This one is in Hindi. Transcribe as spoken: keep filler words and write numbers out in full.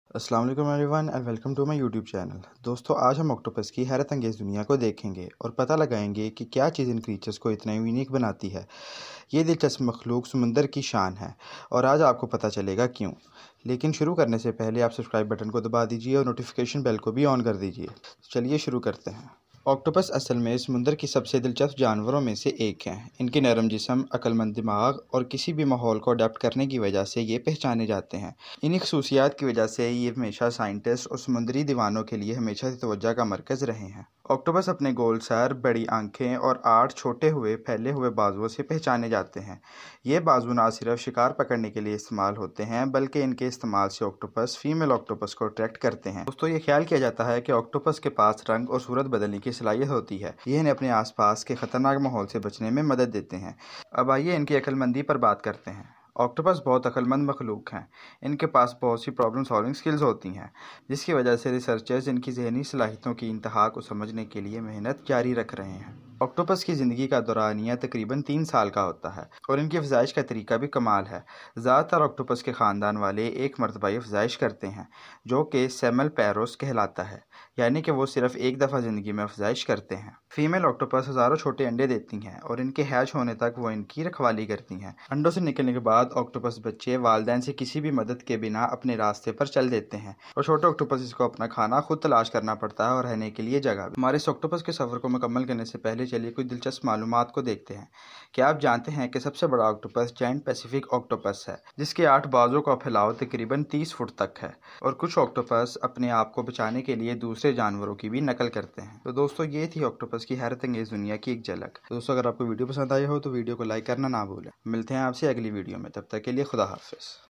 अस्सलाम वालेकुम everyone and welcome to my YouTube channel. दोस्तों, आज हम ऑक्टोपस की हैरत अंगेज़ दुनिया को देखेंगे और पता लगाएंगे कि क्या चीज़ इन क्रीचर्स को इतना यूनिक बनाती है। ये दिलचस्प मखलूक समुंदर की शान है और आज आपको पता चलेगा क्यों। लेकिन शुरू करने से पहले आप सब्सक्राइब बटन को दबा दीजिए और नोटिफिकेशन बेल को भी ऑन कर दीजिए। चलिए शुरू करते हैं। ऑक्टोपस असल में समुंदर की सबसे दिलचस्प जानवरों में से एक हैं। इनके नरम जिस्म, अक्लमंद दिमाग और किसी भी माहौल को अडेप्ट करने की वजह से ये पहचाने जाते हैं। इन्हीं खसूसियात की वजह से ये हमेशा साइंटिस्ट और समुद्री दीवानों के लिए हमेशा से तवज्जो का मरकज़ रहे हैं। ऑक्टोपस अपने गोल सर, बड़ी आंखें और आठ छोटे हुए फैले हुए बाजुओं से पहचाने जाते हैं। ये बाजू ना सिर्फ शिकार पकड़ने के लिए इस्तेमाल होते हैं बल्कि इनके इस्तेमाल से ऑक्टोपस फीमेल ऑक्टोपस को अट्रैक्ट करते हैं। दोस्तों, ये ख्याल किया जाता है कि ऑक्टोपस के पास रंग और सूरत बदलने की सलाहियत होती है। ये इन्हें अपने आसपास के खतरनाक माहौल से बचने में मदद देते हैं। अब आइए इनकी अक्लमंदी पर बात करते हैं। ऑक्टोपस बहुत अक्लमंद मखलूक हैं। इनके पास बहुत सी प्रॉब्लम सॉल्विंग स्किल्स होती हैं, जिसकी वजह से रिसर्चर्स इनकी जहनी सलाहियतों की इंतहा को समझने के लिए मेहनत जारी रख रहे हैं। ऑक्टोपस की ज़िंदगी का दौरानिया तकरीबन तीन साल का होता है और इनकी अफजाइश का तरीका भी कमाल है। ज़्यादातर ऑक्टोपस के ख़ानदान वाले एक मरतबा अफजाइश करते हैं, जो कि सेमल पैरोस कहलाता है, यानी कि वो सिर्फ एक दफ़ा ज़िंदगी में अफजाइश करते हैं। फीमेल ऑक्टोपस हज़ारों छोटे अंडे देती हैं और इनके हैच होने तक वो इनकी रखवाली करती हैं। अंडों से निकलने के बाद ऑक्टोपस बच्चे वालिदैन से किसी भी मदद के बिना अपने रास्ते पर चल देते हैं और छोटे ऑक्टोपस को अपना खाना खुद तलाश करना पड़ता है और रहने के लिए जगह भी। हमारे इस ऑक्टोपस के सफ़र को मुकम्मल करने से पहले चलिए कुछ दिलचस्प मालूमात को देखते हैं। क्या आप जानते हैं कि सबसे बड़ा ऑक्टोपस जायंट पैसिफिक ऑक्टोपस है, जिसके आठ बाजों का फैलाव तकरीबन तीस फुट तक है और कुछ ऑक्टोपस अपने आप को बचाने के लिए दूसरे जानवरों की भी नकल करते हैं। तो दोस्तों, ये थी ऑक्टोपस की हैरत अंगेज़ दुनिया की एक झलक। तो दोस्तों, अगर आपको वीडियो पसंद आई हो तो वीडियो को लाइक करना ना भूलें। मिलते हैं आपसे अगली वीडियो में, तब तक के लिए खुदा हाफिज़।